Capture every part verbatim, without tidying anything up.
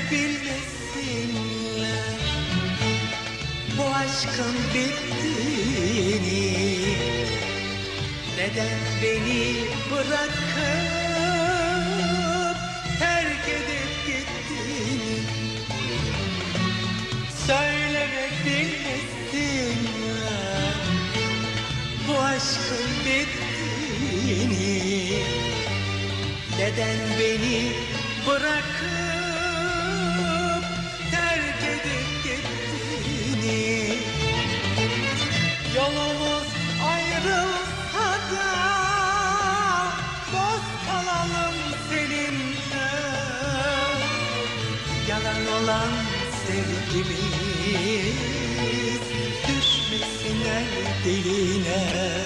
bilmesinler bu aşkın bittiğini. Neden beni bırakıp terk edip gittiğini söylemek bilmesinler bu aşkın bittiğini. Neden beni bırakıp terk edip gittiğini. Yolumuz ayrılsa da dost kalalım seninle. Yalan olan sevgimiz düşmesin el diline.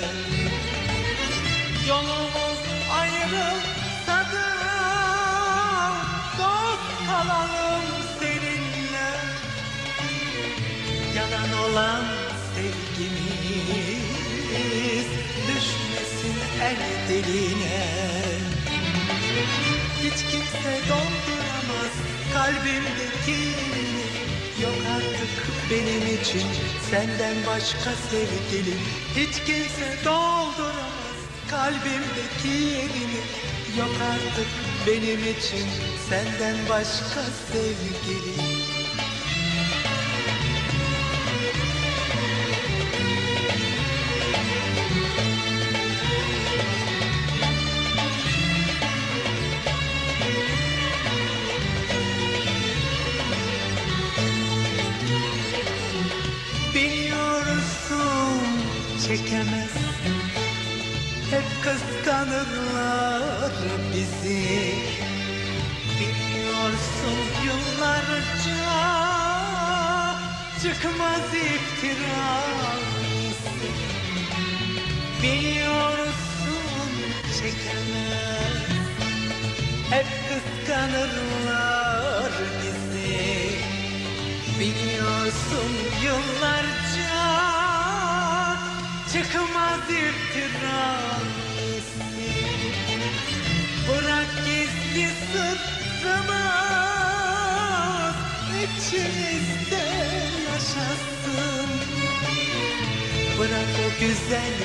Yolumuz ayrılsa da dost kalalım seninle. Yalan olan sevgimiz düşmesin el diline. Hiç kimse dolduramaz kalbimdeki yerini. Yok artık benim için senden başka sevgilim. Hiç kimse dolduramaz kalbimdeki yerini. Yok artık benim için senden başka sevgilim. Çekemez, hep kıskanırlar bizi. Biliyorsun yıllarca çıkmaz iftira. Biliyorsun çekemez, hep kıskanırlar bizi. Biliyorsun yıllarca çıkmaz iftirası. Bırak gizli sırrımız içimizde yaşasın. Bırak o güzel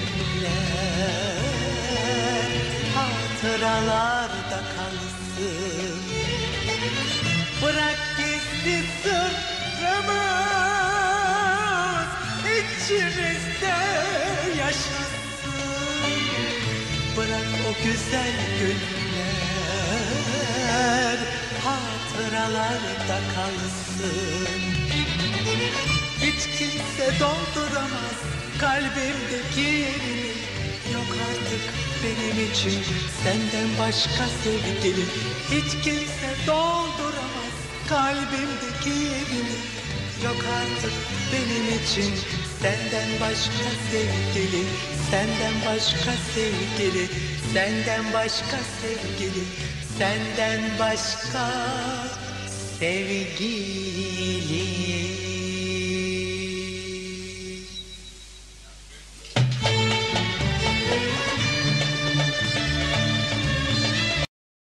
günler hatıralarda kalsın. Bırak gizli sırrımız içimizde yaşasın. Bırak o güzel günler hatıralarda kalsın. Hiç kimse dolduramaz kalbimdeki yerini. Yok artık benim için senden başka sevgilim. Hiç kimse dolduramaz kalbimdeki yerini. Yok artık benim için senden başka sevgili. Senden başka sevgili. Senden başka sevgili. Senden başka sevgili.